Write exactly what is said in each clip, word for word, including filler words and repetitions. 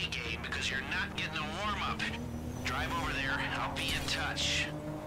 A-game because you're not getting a warm-up. Drive over there. I'll be in touch.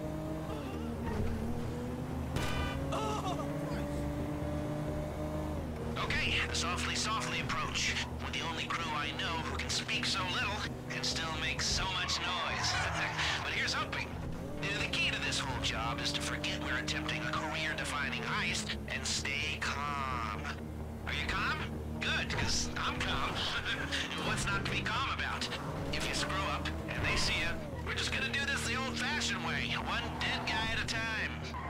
Okay, the softly, softly approach. With the only crew I know who can speak so little and still make so much noise. But here's hoping. The key to this whole job is to forget we're attempting a career-defining heist and stay calm. Are you calm? Good, because I'm calm. What's not to be calm about? If you screw up and they see you, we're just gonna do this the old-fashioned way, one dead guy at a time.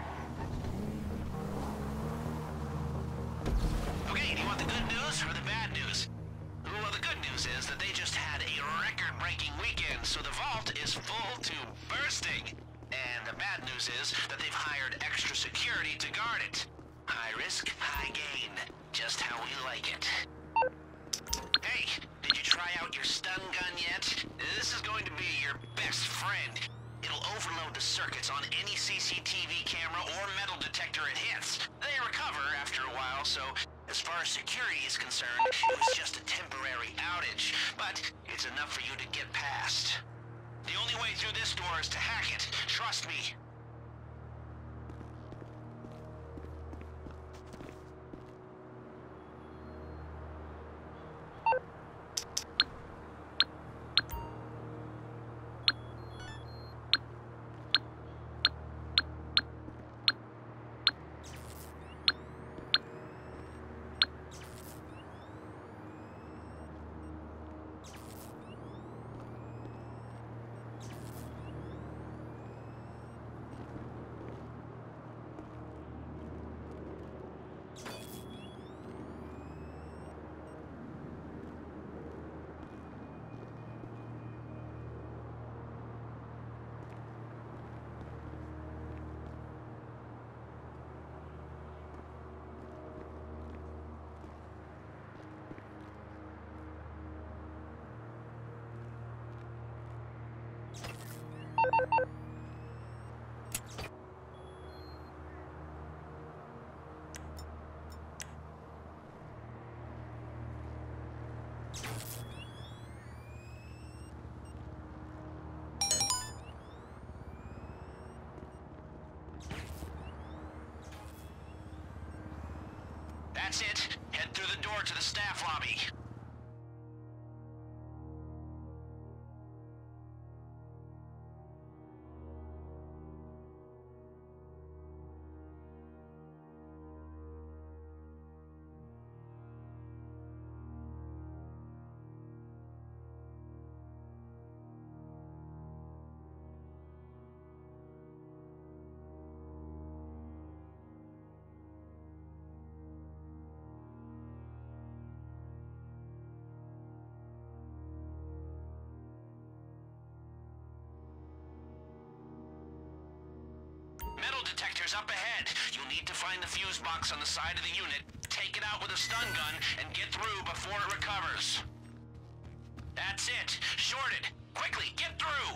Okay, do you want the good news or the bad news? Well, the good news is that they just had a record-breaking weekend, so the vault is full to bursting. And the bad news is that they've hired extra security to guard it. High risk, high gain. Just how we like it. Hey, did you try out your stun gun yet? This is going to be your best friend. It'll overload the circuits on any C C T V camera or metal detector it hits. They recover after a while, so as far as security is concerned, it was just a temporary outage. But it's enough for you to get past. The only way through this door is to hack it. Trust me. That's it. Head through the door to the staff lobby. Metal detectors up ahead. You'll need to find the fuse box on the side of the unit, take it out with a stun gun, and get through before it recovers. That's it. Shorted. Quickly, get through!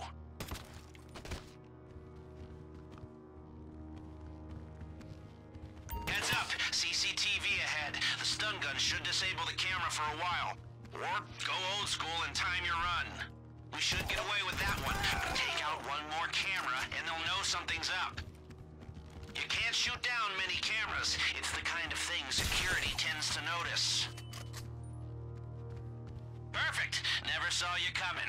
Heads up. C C T V ahead. The stun gun should disable the camera for a while. Or go old school and time your run. We should get away with that one. But take out one more camera and they'll know something's up. You can't shoot down many cameras. It's the kind of thing security tends to notice. Perfect. Never saw you coming.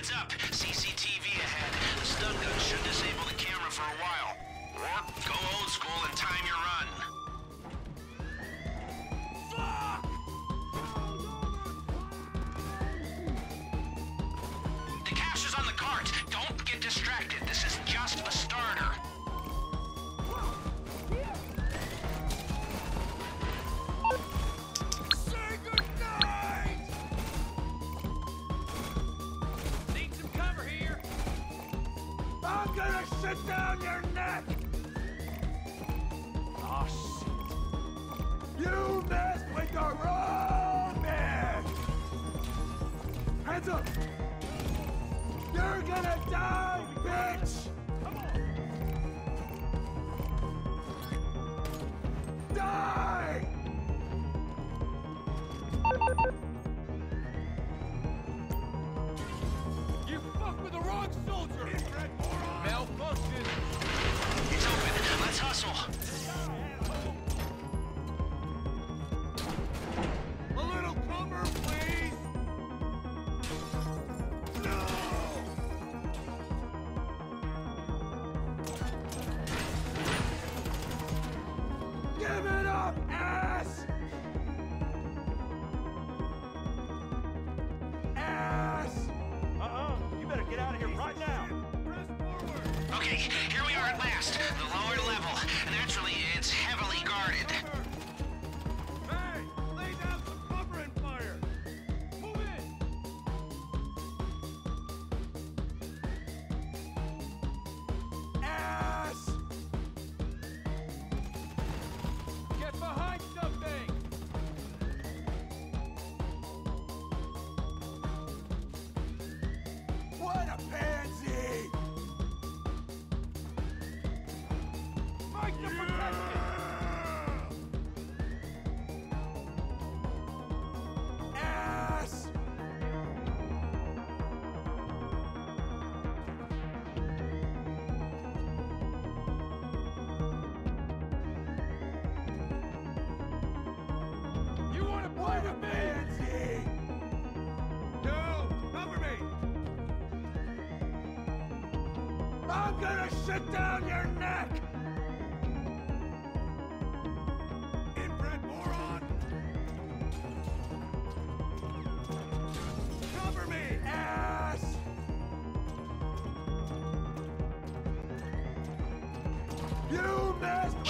Heads up, C C T V ahead. The stun gun should disable the camera for a while. Or go old school and time your run. Fuck! The cash is on the cart. Don't get distracted. This is just a starter. Say goodnight! Need some cover here. I'm gonna shit down your neck! Oh, shit. You messed with the wrong man! Hands up! You're gonna die, bitch! Come on! Die! You fuck with the wrong soldier! Malfunction! It's open. Let's hustle. A little cover, please! No! Give it up, ass! Ass! Uh-uh. You better get out of here right now. Press forward! Okay, here we are at last. The lower level. Naturally, it's heavily guarded. Hey! Lay down some cover and fire! Move in! Ass! Get behind something! What a pansy! Fight to protect it! Ass! You wanna play with me? Pansy! No! Cover me! I'm gonna shut down your neck! Inbred moron! Cover me, ass! You messed